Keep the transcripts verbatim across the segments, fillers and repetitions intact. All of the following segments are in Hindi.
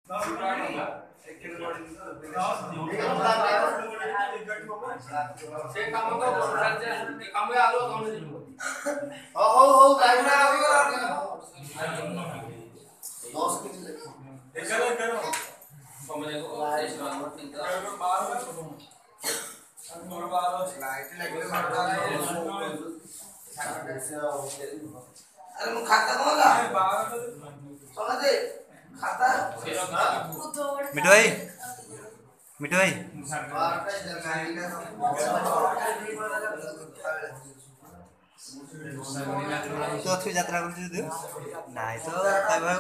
अरे मु खाता कौन ला सोना दे खाता मिठू भाई मिठू भाई तो अच्छी यात्रा कर दे नहीं तो काय भाई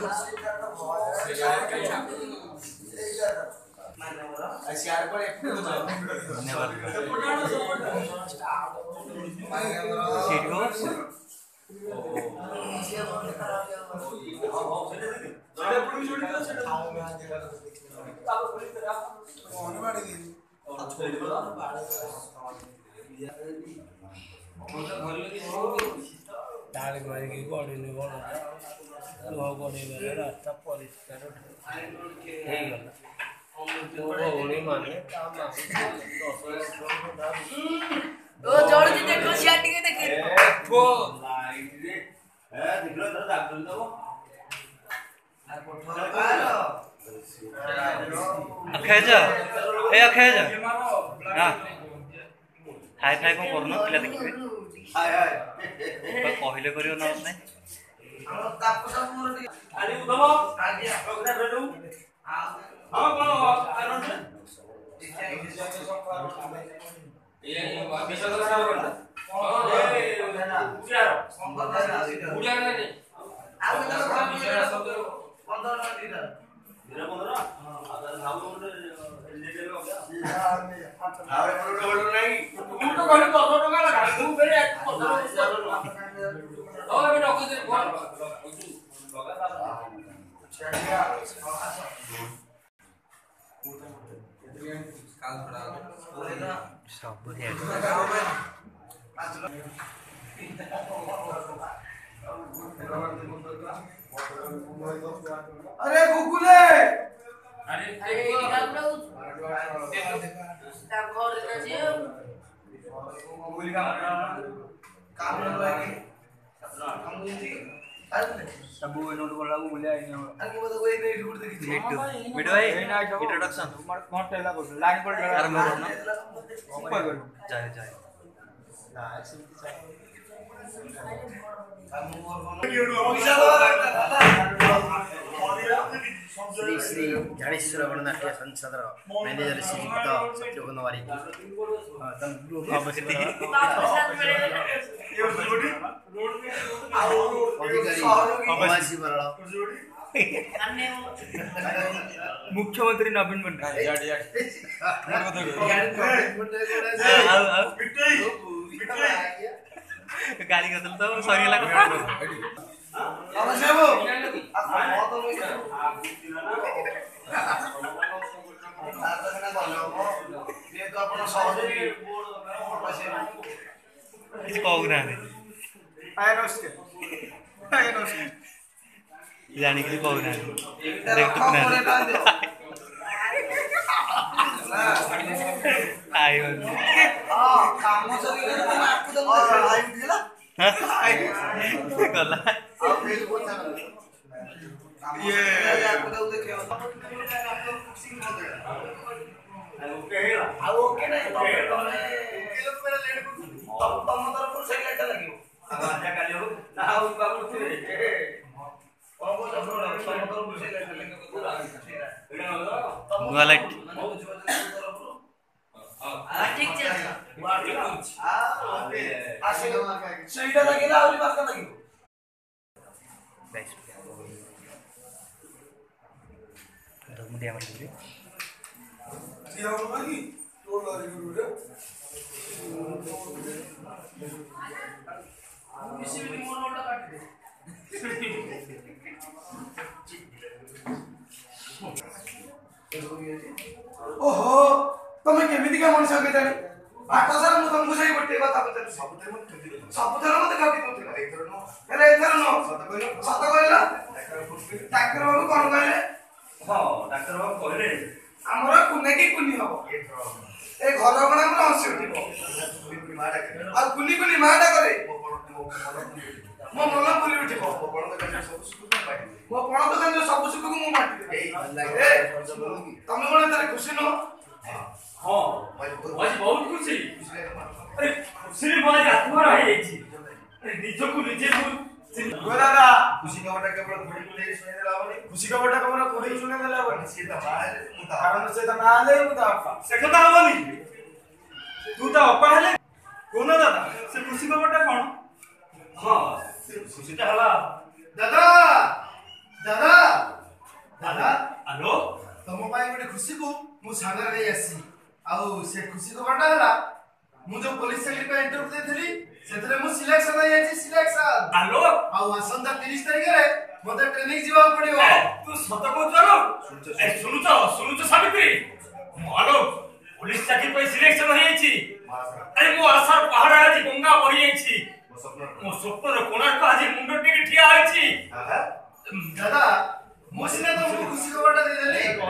आशियार पर एक धन्यवाद सीट को डाल मारिकी गड़िनी बड़ा लुह गड़े रास्ता परिष्कार भौणी माने ओ जोड़ दे देखो शाटी के देखे वो ए दिखलो तो डाक्टर दबो अखेजा ए अखेजा हां हाय फाय को करनो पिला देखिबे हाय हाय कहले करियो न नै हम तापो सब मोर आनी उदबो आजी ओकरा बेडू हां हां कोन कारण ये विषय का सब करता ए उड़िया उड़िया नहीं आउ तो विषय सब पंद्रह टका लीटर मेरा पंद्रह अगर हम लोग लीटर हो गया हां रे डबल नहीं तू तो कहले दस टका लगा तू मेरे एक ओ मैं डॉक्टर से फोन लगा था चलिया काल पड़ा सब बढ़िया अरे गुगुले अरे ए गाबड़ो ता घर रे जे गुगुल का काम न लगे हम जी सब नोट बोला को बोले आई न आगे बता कोई नहीं ढूंढ देखी मिठू मिठू भाई इंट्रोडक्शन कौन टेला को लाइन पर आरंभ करना ऊपर कर जाए जाए श्री श्री ज्ञानेश्वर गणनाट्य संसद मैनेजर श्रीयुक्त सत्यगुण वारिक अधिकारी बराड़ मुख्यमंत्री नवीन पटनायक गाली कर तो सॉरी लगा अब सेबो ये तो अपना सहयोगी इसको उगना है आयनोस के आयनोस जाने के लिए उगना है देख तो ना आयो हां काम सरी तो आपको तो आई दिला गला आप फेल बोलता ये आपको तो देखे ओके हेला आ ओके नहीं तो तमे किलो मेरा लेट तम तम तरफ से लेट लगियो आजा काले हो ना हो बाबू थे कौन को जब तम तरफ से लेट लगियो पूरा दुआ लाइट आ ठीक चल आ आसे सहीटा लगिला और बात का लगियो गाइस तो मुझे आवाज दे ये हो लगी तो लगी गुरु किसी भी मोर रोड काट दे ओहो तमे केमिति का मनुष्य के जाने आटा सारा मु तुमको सही बट्टे बात बता सब थे मत सब थे मत काटी मत एथर नो अरे एथर नो सत कहला सत कहला टाकर बाबू कोन कहले हां ଡାକ୍ତର ବାବୁ କହିଲେ ଆମର କୁନେ କି କୁନି ହବ ଏ ଘର କଣ ଆମର ହସି ଉଠିବ ଆଉ କୁନି କୁନି ମାଟା କରେ ମୋ ମନ ପୁରି ଉଠିବ ମୋ ପଣ ଦୋକାନରେ ସବୁ ସୁଖକୁ ମୁଁ ମାଟି ତମେ କଣ ତାର ଖୁସି ନୁହଁ? ହଁ ଆଜି ବହୁତ ଖୁସି ଆରେ ଖୁସିରେ ମୋ ଆଜି ଆତ୍ମା ରହିଯାଇଛି ନିଜକୁ ନିଜେ ମୁଁ ଦାଦା ଖୁସି ଖବରଟା କେବଳ ଘୋଡ଼ି ଘୋଡ଼ି ଶୁଣିଦେଲା ହବନି। ଖୁସି ଖବରଟା କେବଳ ଘୋଡ଼ି ଶୁଣିଦେଲେ ହବନି ସିଏ ତା ମା ହେଲେ ମୁଁ ତା କାରଣ ସେ ତା ମା ହେଲେ ମୁଁ ତା ବାପା ସେ କଥା ହବନି ତୁ ତା ଅପା ହେଲେ କହୁନ ଦାଦା ସେ ଖୁସି ଖବରଟା କଣ? ହଁ ସେ ଖୁସିଟା ହେଲା ଦାଦା ଦାଦା ଦାଦା ହ୍ୟାଲୋ ତମ ପାଇଁ ଗୋଟେ ଖୁସିକୁ ମୁଁ ସାଙ୍ଗରେ ନେଇ ଆସିଛି। ଆଉ ସେ ଖୁସି ଖବରଟା ହେଲା ମୁଁ ଯୋଉ ପୋଲିସ ଚାକିରି ପାଇଁ ଇଣ୍ଟରଭ୍ୟୁ ଦେଇଥିଲି ସେଥିରେ ମୁଁ ସିଲେକ୍ସନ ହେଇଯାଇଛି ସିଲେକ୍ସନ। ହ୍ୟାଲୋ ଆଉ ଆସନ୍ତା ତିରିଶ ତାରିଖରେ ମତେ ଟ୍ରେନିଂ ଯିବାକୁ ପଡିବ। ତୁ ସତ କହୁଛୁ ଆଲୋ ଏ ଶୁଣୁଛ ଶୁଣୁଛ ସାବିତ୍ରୀ ଆଲୋ ପୋଲିସ ଚାକିରି ପାଇଁ ସିଲେକ୍ସନ ହେଇଯାଇଛି। ଆରେ ମୋ ଆଶାର ପାହାଡ ଆଜି ଗଙ୍ଗା ବହିଯାଇଛି ମୋ ସ୍ୱପ୍ନର କୋଣାର୍କ ଆଜି ମୁଣ୍ଡ ଟିକେ ଠିଆ ହେଇଛି। ଦାଦା ମୁଁ ସିନା ତମକୁ ଖୁସି ଖବରଟା ଦେଇଦେଲି ମୁଁ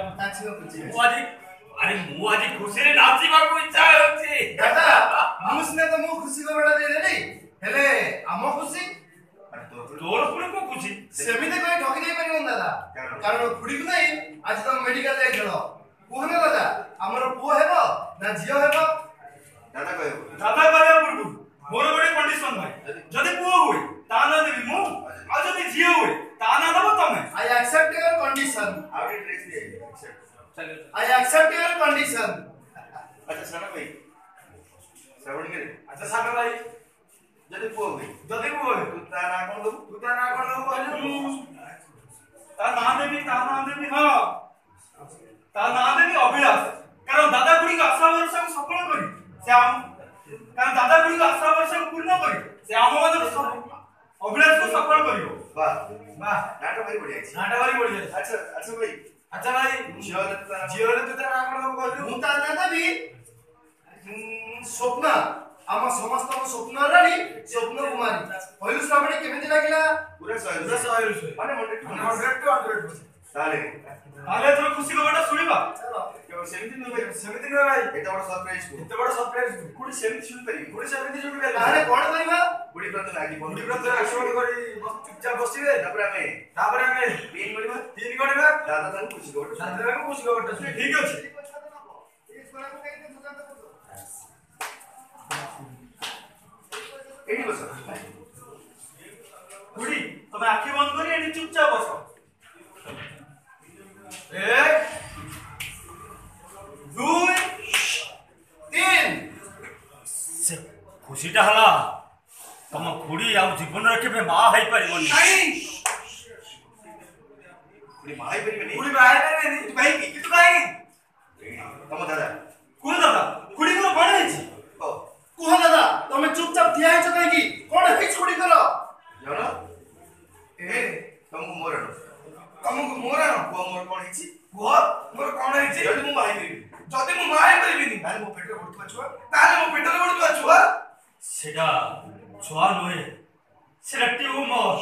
ଆଜି ଆରେ ମୁଁ ଆଜି ଖୁସିରେ ନାଚିବାକୁ ଇଚ୍ଛା ହେଉଛି। ଦାଦା ମୁଁ ସିନା ତମକୁ ଖୁସି ଖବରଟା ଦେଇଦେଲି ହେଲେ ଆମ ଖୁସି ତୋର ପୁଣି କଣ ଖୁସି? ସେମିତି କହି ଠକି ଦେଇ ପାରିବନି ଦାଦା କାରଣ ଖୁଡିକୁ ନେଇ ଆଜି ତମ ମେଡିକାଲ ଯାଇଥିଲ କୁହ ନା ଦାଦା ଆମର ପୁଅ ହେବ ନା ଝିଅ ହେବ? ଦାଦା କହିବ ଦାଦା କରିବା ପୂର୍ବରୁ ମୋର ଗୋଟେ କଣ୍ଡିସନ ଭାଇ ଯଦି ପୁଅ ହୁଏ ତା ନାଁ ଦେବି ମୁଁ ଆଉ ଯଦି ଝିଅ ହୁଏ ତା ନାଁ ଦେବ ତମେ। I accept your condition. ଆଉ ଟିକେ ଡ୍ରେସ୍ ଦିଏ I accept your condition. ଆଚ୍ଛା ସାନ ଭାଇ ଶ୍ରାବଣ କେରେ ଆଚ୍ଛା ସାନ ଭାଇ ଯଦି ପୁଅ ହୁଏ ଯଦି ପୁଅ ହୁଏ ତୁ ତା ନାଁ କଣ ଦବୁ? ତୁ ତା ନାଁ କଣ ଦେବୁ କହିଲେ ମୁଁ ତା ନାଁ ଦେବି ତା ନାଁ ଦେବି ହଁ ତା ନାଁ ଦେବି ଅଭିଳାଷ କାରଣ ଦାଦା ଗୁଡ଼ିକ ଆଶା ଭରସାକୁ ସଫଳ କରି ସେ ଆମ କାରଣ ଦାଦା ଗୁଡ଼ିକ ଆଶା ଭରସାକୁ ପୂର୍ଣ୍ଣ କରି ସେ ଆମ ମାନଙ୍କ ଅଭିଳାଷକୁ ସଫଳ କରିବ। ବାଃ ବାଃ ନାଟ ଭାରି ବଢିଆ ହେଇଛି ନାଟା ଭାରି ବଢିଆ। ଆଚ୍ଛା ଆଚ୍ଛା ଭାଇ ଆଚ୍ଛା ଭାଇ ଝିଅ ହେଲେ ତୁ ତା ନାଁ ଝିଅ ହେଲେ ତୁ ତା ନାଁ କଣ ଦେବୁ କହିଲୁ? ମୁଁ ତା ନାଁ ଦେବି ସ୍ୱପ୍ନା ଆମ ସମସ୍ତଙ୍କ ସ୍ୱପ୍ନ ରାଣୀ ସ୍ୱପ୍ନ କୁମାରୀ। କହିଲୁ ଶ୍ରାବଣୀ କେମିତି ଲାଗିଲା? ପୁରା ଶହେ ପୁରା ଶହେ ରୁ ଶହେ ମାନେ hundred to hundred to hundred percent. ତାହେଲେ ତାହେଲେ ଏଥର ଖୁସି ଖବରଟା ଶୁଣିବା। କେବଳ ସେମିତି ନୁହେଁ ଭାଇ ସେମିତି ନୁହେଁ ଭାଇ ଏତେ ବଡ ସରପ୍ରାଇଜ କୁ ଏତେ ବଡ ସରପ୍ରାଇଜ କୋଉଠି ସେମିତି ଶୁଣିପାରିବି ପୁଣି ସେମିତି ଶୁଣିବେ ତାହେଲେ କଣ କରିବା? କୋଉଠି ପ୍ରଥମେ ଆଗି ବନ୍ଧୁ ଗୁଡ଼ି ବ୍ରତରେ ଆଶୀର୍ବାଦ କରି ବସ- ଚୁପଚାପ ବସିବେ ତାପରେ ଆମେ ତାପରେ ଆମେ ପିନ୍ କରିବା ତିନି କରିବା ଦାଦା ତାଙ୍କୁ ଖୁସି ଖବର ସାଥିରେ ଖୁସି ଖବରଟା ଶୁଣିବେ। ଠିକ ଅଛି ଏଇଠି ବସ ଗୁଡ଼ି ତମେ ଆଖି ବନ୍ଦ କରି ଏଠି ଚୁପଚାପ ବସ। ଏକ ଦୁଇ ତିନ ସେ ଖୁସିଟା ହେଲା ତମ ଖୁଡ଼ି ଆଉ ଜୀବନରେ କେବେ ମା ହେଇପାରିବନି। କୋଉଠି ମା ହେଇପାରିବେନି ଖୁଡ଼ି ବାହା ହେଇପାରିବେନି ତୁ କାହିଁକି କିନ୍ତୁ କାହିଁକି ତମ ଦାଦା କୁହ ଦାଦା ଖୁଡ଼ିଙ୍କର କଣ ହେଇଛି? ଓ କୁହ ଦାଦା ତମେ ଚୁପଚାପ ଠିଆ ହେଇଛ କାହିଁକି? କଣ ହେଇଛି ଖୁଡିଙ୍କର? ଜଣ ଏ ତମକୁ ମୋର ତମକୁ ମୋର ପୁଅ ମୋର କଣ ହେଇଛି କୁହ ମୋର କଣ ହେଇଛି? ଯଦି ମୁଁ ମା ହେଇପାରିବି ଯଦି ମୁଁ ମା ହେଇପାରିବିନି ତାହେଲେ ମୋ ପେଟରେ ବଢୁଥିବା ଛୁଆ ତାହେଲେ ମୋ ପେଟରେ ବଢୁଥିବା ଛୁଆ ସେଟା ଛୁଆ ନୁହେଁ ସେଟା ଟ୍ୟୁମର।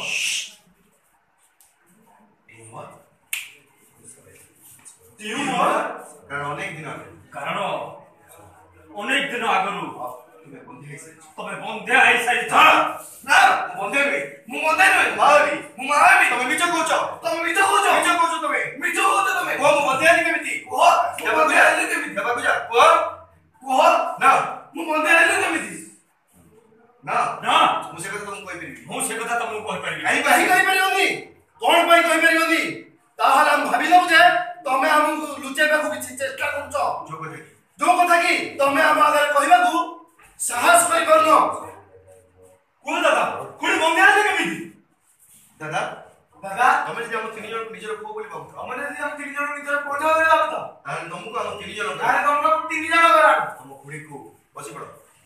ଟ୍ୟୁମର କାରଣ ଅନେକ ଦିନ ଆଗରୁ କାରଣ ଅନେକ ଦିନ ଆଗରୁ ତୁମେ ବନ୍ଧି ହେଇସାରିଛ ତମେ ବନ୍ଧ୍ୟା ହେଇସାରିଛ। ନା ବନ୍ଧେ ନୁହେଁ ମୁଁ ବନ୍ଧ୍ୟା ନୁହେଁ ମା ହେବି ମୁଁ ମା ହେବି। ତମେ ମିଛ କହୁଛ ତମେ ମିଛ କହୁଛ ମିଛ କହୁଛ ତମେ ମିଛ କହୁଛ ତମେ କୁହ ମୁଁ ବନ୍ଧେ ହେଲି କେମିତି କୁହ ମୁଁ ବନ୍ଧ୍ୟା ହେଲି କେମିତି? ଦେବାକୁ ଯା କୁହ କୁହ ନା ମୁଁ ବନ୍ଧ୍ୟା ହେଲି କେମିତି? ନା ନା ମୁଁ ସେ କଥା ତମକୁ କହିପାରିବି ମୁଁ ସେ କଥା ତମକୁ କହିପାରିବି। କାହିଁକି କାହିଁ କହିପାରିବନି? କଣ ପାଇଁ କହିପାରିବନି? ତାହେଲେ ଆମେ ଭାବିଲୁ ଯେ ତମେ ଆମକୁ ଲୁଚେଇବାକୁ କିଛି ଚେଷ୍ଟା କରୁଛ। ଯୋଗ ଦେଖି ଯୋଉ କଥା କି ତମେ ଆମ ଆଗରେ କହିବାକୁ ସାହସ କରିପାରୁନ। କୁହ ଦାଦା ଖୁଡ଼ି ବନ୍ଧ୍ୟା ହେଲେ କେମିତି? ଦାଦା ଦାଦା ତମେ ଯଦି ଆମ ତିନି ଜଣଙ୍କୁ ନିଜର ପୁଅ ବୋଲି ଭାବୁଛ ତମେ ଯଦି ଆମ ତିନି ଜଣ ନିଜର ପୁଅ ଭାବରେ ଭାବୁଛ ତାହେଲେ ତମକୁ ଆମ ତିନି ଜଣ ତାହେଲେ ତମକୁ ତିନି ଜଣ କରା ତମ ଖୁଡିକୁ ବସି ପଡ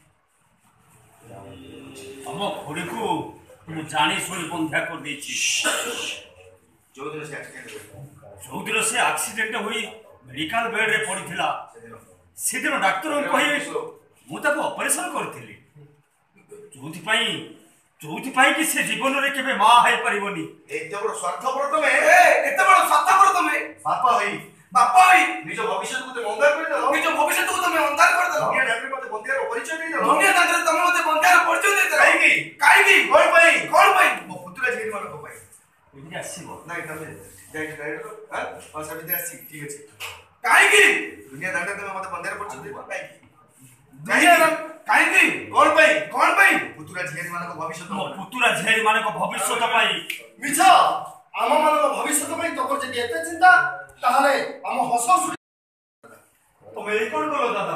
ଆମ ଖୁଡ଼ିକୁ ମୁଁ ଜାଣି ଶୁଣି ବନ୍ଧ୍ୟା କରିଦେଇଛି। ଯୋଉଦିନ ସେ ଆକ୍ସିଡେଣ୍ଟ ହୋଇଥିଲା ଯୋଉଦିନ ସେ ଆକ୍ସିଡେଣ୍ଟ ହୋଇ ମେଡିକାଲ ବେଡରେ ପଡ଼ିଥିଲା ସେଦିନ ସେଦିନ ଡାକ୍ତରଙ୍କୁ କହି ମୁଁ ତାକୁ ଅପରେସନ କରିଥିଲି ଯୋଉଥିପାଇଁ जोथि पाई कि से जीवन रे केबे मा हाई परिबोनी एते बड़ स्वार्थपर तमे ए एते बड़ स्वार्थपर तमे बापा होई बापा होई निज भविष्य को ते मंगार कर दलो निज भविष्य को तमे अंधार कर दलो दुनिया डाक्टर मते बंदियार परिचय दे दलो दुनिया दांतरे तमे मते बंधार परिचय दे दलो काई की काई की कोन पई कोन पई मो पुत्र जेरी मान को पई इनके आसीबो नाही तमे जाई डायरेक्ट हां और सभी दे आसी ठीक अछि काई की दुनिया डाक्टर तमे मते बंदियार परिचय दे काई की दुनिया काई की कोन पई कोन पई पुत्र जेरी मान को भविष्य मो तो पुतुरा झेरी माने को भविष्य तो पाई मिछ आम मान को भविष्य तो पई तोकर जे एते चिंता ताहले हम हस तमे ए कोन बोलो दादा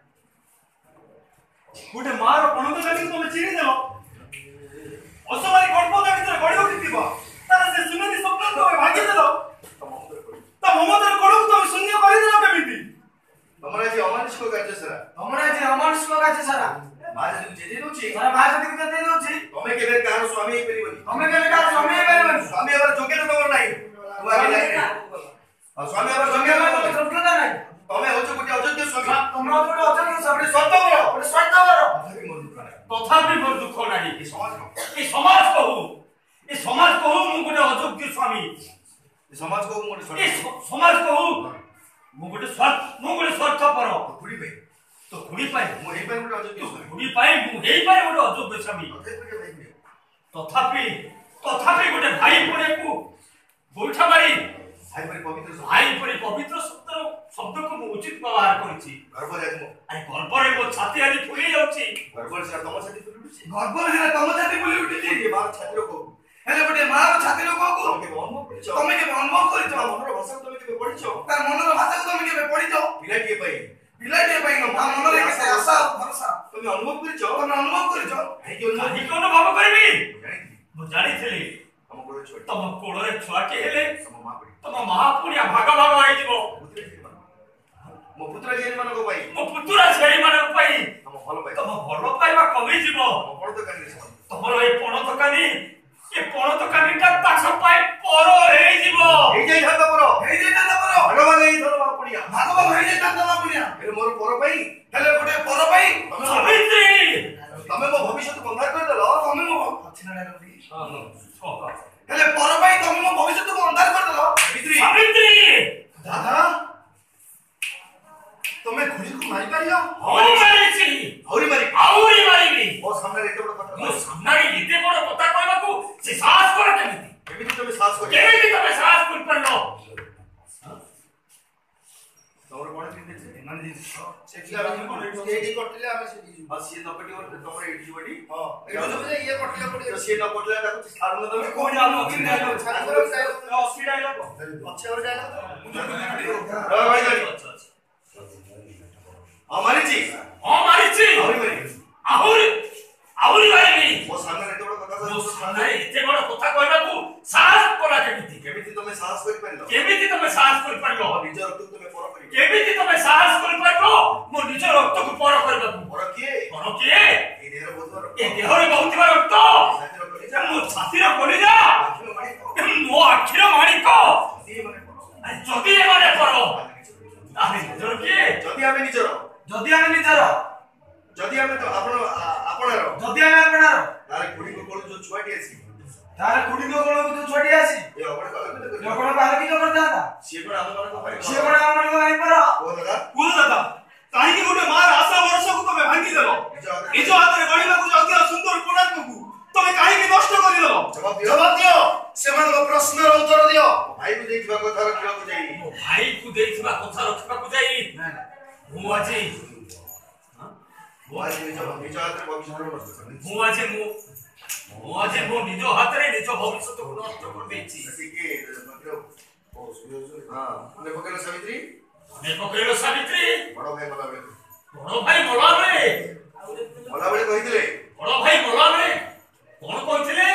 गुटे मार पणत जानी तमे चिनी देलो असमारी गणपो दा भीतर गड़ी उठितिबो तारा से सुनती स्वप्न तो भागी देलो ता ममतर कोडू तमे शून्य करि देलो केमिति हमरा जे अमानुष को कार्य सरा हमरा जे अमानुष लोग আছে সারা मारे जे जे दोची সারা ভাই যদি কে দে দউছি तमे केबे कार स्वामी परिबनी তুমি কেবে কাজ সময় পাইবেন स्वामी अबर जोग्यता तमर नाही तू आगे जाई और स्वामी अबर সঙ্গে जोग्यता আমার সত্যতা নাই तमे होছো कोटी अयोग्य स्वामी তোমরা তো অচল সবরে सत्य करो ওটা সত্য করো तथापि मोर दुख नाही तथापि मोर दुख नाही ई समाज को ए समाज कहू ए समाज कहू मु गुटे अयोग्य स्वामी ई समाज को मोर ए सत्य समाज कहू मु गुटे स्वार्थ मु गुटे स्वार्थ पर पुरी पे तो खुडी पाई मो हे पे मोर अयोग्य स्वामी खुडी पाई मु हेई पाई गुटे अयोग्य स्वामी तथापि तथापि के भाई तथापि गुटे भाई पड़े को गोइठा मारी भाई पर पवित्र स्वामी भाई परे पवित्र शब्द शब्द को मु उचित व्यवहार करछि गर्भ जात मो आई गर्भरे मो छाती आदि फुली जाउछि गर्भ से तम साथी पुरी গর্বর হেলে তম জাতি বলি উঠিছি ये बात छात्र को হেলে গোটে মা ছাতি লোকକୁ तमे के अनुभव परिचय তুমি কেবে অনুভব করিছ तम मनर भाषा तमे के पढिछो তার মনের ভাষাକୁ তুমি কেবে পড়িছ बिना के पाई পিলাটিয়ে পাই না মନରେ কেতে আশা ভরসা तमे अनुभव परिचय তুমি অনুভব করিছ भाई के अनुभव काहे कोन भाव करबी जानी मु जानिथिली हम गोड़ छोड़ तम कोଳରେ छुआटी हेले सम मां पड़ी तम महापुरिया भाग भाग होई जिवो पुत्र जेरी मान मो पुत्र जेरी मान को पाई मो पुतुरा छेड़ी मानक पाई हम भलो पाई तम भलो पाइबा कमी जिवो हम बड़ तो कानी से तमर ए पण तकानी ए पण तकानीटा ताछ पाई पर हेई जिवो हे जाई हात पर এই যে না করো भगवान এই ধর मा पड़िया ভাগবত হই যে কান্দলা পুনিয়া फिर मोर पर पाई হেলে গোটে পর পাই सावित्री तमे मो भविष्य तो बंधार कर देलो তুমি মো আছে না রবি हां হেলে পর পাই তুমি মো ভবিষ্যৎ কো অন্ধার করে দলো सावित्री सावित्री दादा तमे खुली को मारी पारियो औरी मारिछि औरी मारी औरी मारिबी ओ सामने एते बड़ कथा मो सामनारे एते बड़ कथा कहबाकू से साहस कर केमिति केमिति तमे साहस कर केमिति तमे साहस कर परलो तमर कोन दिन दे মানে যে से किला हम एडी कटले हम से दीजु बस ये नपटी और तमर एडी बडी हां एडी जो ये कटले पड़ी तो से न कटले ताको छाड़ न तमे কোন জানো কি না छाड़ कर जाए अस्सी डायलॉग पछे और जाए हां भाई गाड़ी हमारी जी हां मारिछि औरी मारी आहुरी आहुरी मारिबी वो सामने एते बड़ कथा मो सामनारे एते बड़ कथा कहबाकू साहस कला केमिति केमिति तमे साहस कर पारिलो केमिति तमे साहस कर परलो निज रक्त तमे पर करी केमिति तमे साहस कर परलो मो निज रक्त को पर करबाकू पर किए पर किए ए देहर बहुत ए देहरे बहुत बार रक्त साथी करी जा मो छातीर कलिजा मो आखिर माणिक ये माने पर যদি এমানে পড়ো তাহলে নিজর কি যদি আমি নিজর যদি আমি নিজর যদি আমি তো আপন আপনার যদি আমি আপনার তারে কুড়ি কোকল जो छुआटी आसी তার কুড়ি গোগুলো তো ছড়ি আসি ए अपने कल में तो যখন ভালো কি করতে দাদা से पण हम मन को पाई সে বড় আমার গো আই পড়ো ओ दादा কোন দাদা কাহিনী গোটে মার আশা ভরসাକୁ তমে ভাঙি দেলো নিজ হাতে গড়িବାକୁ যাওয়া সুন্দর কোণার্কକୁ তমে কাহিনী নষ্ট কৰি দেলো जवाब दियो जवाब दियो सेमान प्रश्न उत्तर दियो भाई को देखिबा কথা रखिबा को जाई ମୋ ଭାଇକୁ ଦେଇଥିବା କଥା ରଖିବାକୁ ଯାଇ ମୁଁ ଆଜି वो आज निज निज हाथ में भविष्य नष्ट कर ମୁଁ ଆଜି ମୁଁ ମୁଁ ଆଜି ମୋ ନିଜ ହାତରେ ନିଜ ଭବିଷ୍ୟତକୁ ନଷ୍ଟ କରିଦେଇଛି ठीक है मतलब ओ सुनो हां ने पकड़ सावित्री ଆମେ ପକେଇଲ ସାବିତ୍ରୀ बड़ भाई मला बेले ବଡ଼ ଭାଇ ମଲାବେଳେ मला बेले कहितले ବଡ଼ ଭାଇ ମଲାବେଳେ କଣ କହିଥିଲେ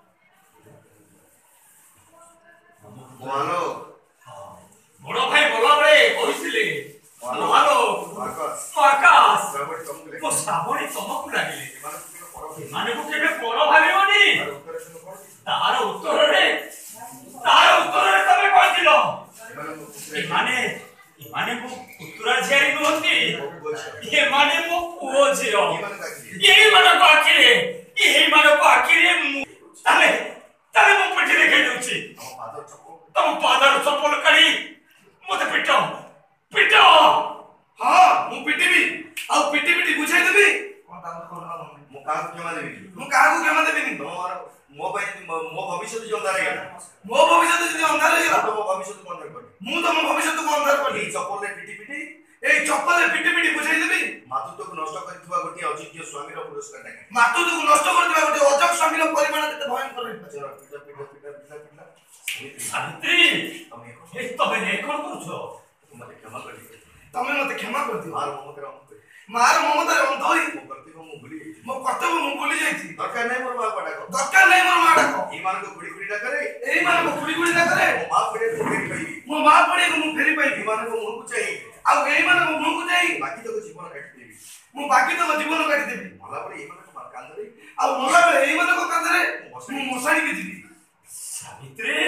मानो ବଡ଼ ଭାଇ ମଲାବେଳେ କହିଥିଲେ ମହାଲୋ आकाश ଆକାଶ रावण तुमले ମୋ ଶ୍ରାବଣୀ ତମକୁ ଲାଗିଲେ मानो तुम पर ଏମାନଙ୍କୁ କେବେ ପର ଭାବିବନି उत्तर सुनो कौन ତାର ଉତ୍ତରରେ ତାର ଉତ୍ତରରେ ତମେ କହିଥିଲ मानो ଏମାନେ ଏମାନେ ମୋ ପୁତୁରା ଝିଆରୀ ନୁହନ୍ତି वो बोल ଏମାନେ ମୋ ପୁଅ ଝିଅ मानो का ଏଇମାନଙ୍କ ଆଖିରେ এই মানে বাকিরে তাহলে তাহলে ମୁଁ ପିଠି ଦେଖେଇ ଦଉଛି ତମ ପାଦର ଚପଲ କାଢି ମତେ ପିଟ ପିଟ ହଁ ମୁଁ ପିଟିବି ଆଉ ପିଟି ପିଟି ବୁଝେଇ ଦେବି ମୁଁ କାହାକୁ କ୍ଷମା ଦେବିନି ମୁଁ କାହାକୁ କ୍ଷମା ଦେବିନି ତମର ମୋ ପାଇଁ ମୋ ଭବିଷ୍ୟତ ଯୋଉ ଅନ୍ଧାର ହେଇଗଲା ମୋ ଭବିଷ୍ୟତ ଯଦି ଅନ୍ଧାର ହେଇଗଲା ତମ ଭବିଷ୍ୟତକୁ ଅନ୍ଧାର କରିବି ମୁଁ ତମ ଭବିଷ୍ୟତକୁ ଅନ୍ଧାର କରିବି ଏଇ ଚପଲରେ ପିଟି ପିଟି ଏଇ ଚପଲରେ ପିଟି ପିଟି ବୁଝେଇ ଦେବି ମାତୃତ୍ୱକୁ ନଷ୍ଟ କରିଥିବା ଗୋଟିଏ ଅଯୋଗ୍ୟ ସ୍ୱାମୀର ପୁରସ୍କାର ନାହିଁ ମାତୃତ୍ୱକୁ ନଷ୍ଟ କରିଥିବା ଗୋଟେ ଅଜବ ସ୍ୱାମୀର ପରିମାଣ କେତେ ଭୟଙ୍କର ହେଇପାରେ ପିଟା ପିଟା ପିଟା ପିଟା ପିଟା ସାବିତ୍ରୀ ତମେ ଏ ତମେ ଏ କଣ କରୁଛ ମତେ କ୍ଷମା କରିଦିଅ ତମେ ମତେ କ୍ଷମା କରିଦିଅ ମାର ମମତାରେ ଅନ୍ତ କରି ମାର ମମତାରେ ଅନ୍ଧ ହୋଇ ମୋ କର୍ତ୍ତବ୍ୟ ମୁଁ ଭୁଲି ଯାଇଛି ମୋ କର୍ତ୍ତବ୍ୟ ମୁଁ ଭୁଲି ଯାଇଛି ଦରକାର ନାହିଁ ମୋର ମା ପଡାକ ଦରକାର ନାହିଁ ମୋର ମା ଡାକ ଏଇମାନଙ୍କୁ କୁଡ଼ି କୁଡ଼ି ଡାକରେ ଏଇମାନଙ୍କ କୁଡ଼ି କୁଡ଼ି ଡାକରେ ମୋ ମା ପଡିଆକୁ ଫେରି ପାଇବି ମୋ ମା ପଡ଼ିଆକୁ ମୁଁ ଫେରି ପାଇବି ଏମାନଙ୍କ ମୁହଁକୁ ଚାହିଁ ଆଉ ଏଇମାନଙ୍କ ମୁହଁକୁ ଯାଇ ବାକି ତକ ଜୀବନ କାଟିଦେବି ମୁଁ ବାକି ତକ ଜୀବନ କାଟିଦେବି ମଲା ପରେ ଏମାନଙ୍କ କାନ୍ଧରେ ଆଉ ମଲା ବେଳେ ଏଇମାନଙ୍କ କାନ୍ଧରେ ମୁଁ ମଶାଣିକି ଯିବି ସାବିତ୍ରୀ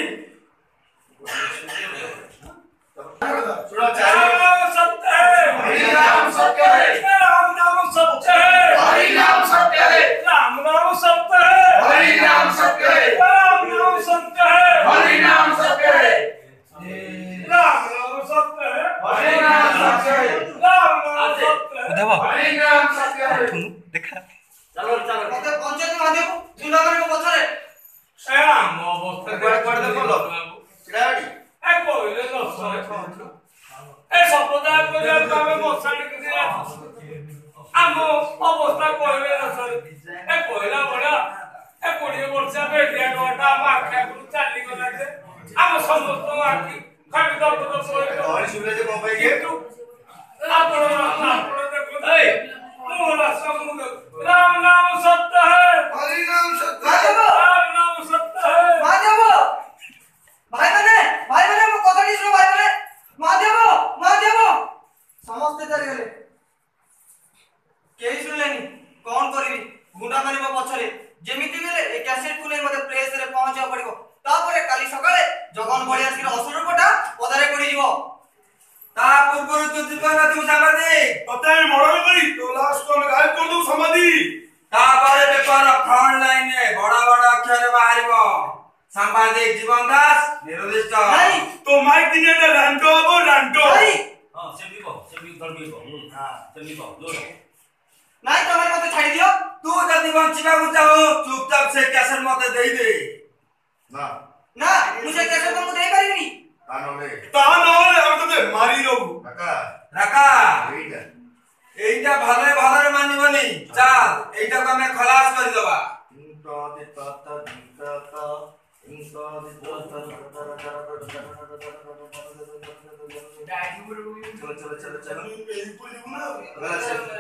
ଶୁଣ राम सत्य है हरि नाम सत्य है राम नाम सत्य है हरि नाम सत्य है राम नाम सत्य है हरि नाम सत्य है राम नाम सत्य है हरि नाम सत्य है राम नाम सत्य है हरि नाम सत्य है राम नाम सत्य है देव हरि नाम सत्य है देखा चलो चलो ମତେ ପଞ୍ଚାୟତ ମାଧ୍ୟମ ସୁନାଗରଙ୍କ ପଛରେ ए राम अवस्था କୁଆଡେ କୁଆଡେ ଦେଖଲ ଛିଡାଡ଼ି ए कोइले लस ए सपदा कोइले तमे मसाणी के ଆମ ଅବସ୍ଥା କହିଲେ ନା ସର ଏ କହିଲା ବଢିଆ ଏ କୋଡ଼ିଏ ବର୍ଷ ବେଟିଆ ଟଙ୍କା ଆମ ଆଖି ଆଗରୁ ଚାଲିଗଲା ଯେ ଆମ ସମସ୍ତଙ୍କ ଆଖି ଖାଲି ଦପ ଦପ ଧରି ଶୁଣିଲେ ଯେ କଣ ପାଇଁ କି କିନ୍ତୁ ଆପଣ ଆପଣ ଦେଖନ୍ତୁ ମୁଁ ରାସ୍ତା ମୁଁ ରାମ ନାମ ସତ୍ୟ है हरि नाम सत्य है राम नाम सत्य है ମହାଦେବ ଭାଇମାନେ ଭାଇମାନେ ମୋ କଥାଟି ଶୁଣ ଭାଇମାନେ ମହାଦେବ ମହାଦେବ ସମସ୍ତେ ଚାଲିଗଲେ କେହି ଶୁଣିଲେନି କଣ କରିବି ଗୁଣ୍ଡା ମାରିବ ପଛରେ ଯେମିତି ହେଲେ ଏ କ୍ୟାସେଟକୁ ନେଇ ମତେ ପ୍ଲେସରେ ପହଞ୍ଚିବାକୁ ପଡିବ ତାପରେ କାଲି ସକାଳେ ଜଗନ ଭଳି ଆସିକି ଅସୁର କୋଟା ପଦାରେ ପଡିଯିବ ତା ପୂର୍ବରୁ ତୁ ଯିବ ନା ତୁ ସମାଧି ତତେ ମରଣ କରି ତୋ ଲାଶ କୁ ଆମେ ଗାୟବ କରିଦବୁ ସମାଧି ତାପରେ ପେପର ଫ୍ରଣ୍ଟ ଲାଇନରେ ବଡ ବଡ ଅକ୍ଷରରେ ବାହାରିବ ସାମ୍ବାଦିକ ଜୀବନ ଦାସ ନିରୁଦ୍ଦିଷ୍ଟ ତୋ ମାଇକ ଦିନେ ରାଣ୍ଡ ହବ ରାଣ୍ଡ हां सेमी को सेमी धरबी को हां सेमी को जोर ନାଇଁ ତମେ ମତେ ଛାଡି ଦିଅ ତୁ ଯଦି ବଞ୍ଚିବାକୁ ଚାହୁ ଚୁପଚାପ ସେ କ୍ୟାସେଟ ମତେ ଦେଇଦେ ନା ନା ମୁଁ ସେ କ୍ୟାସେଟ ତମକୁ ଦେଇପାରିବିନି ତା ନହେଲେ ତା ନହେଲେ ଆମେ ତତେ ମାରି ଦବୁ କାକା ରାକା ଏଇଟା এইটা ভালো ভালো মানিবনি চাল এইটাকে আমি খলাস করে দেবা ইন্ত দি ত ত দি ত ত ইন্ত দি ত ত চলো চলো চলো চলো এই পুরি দেবু না চলো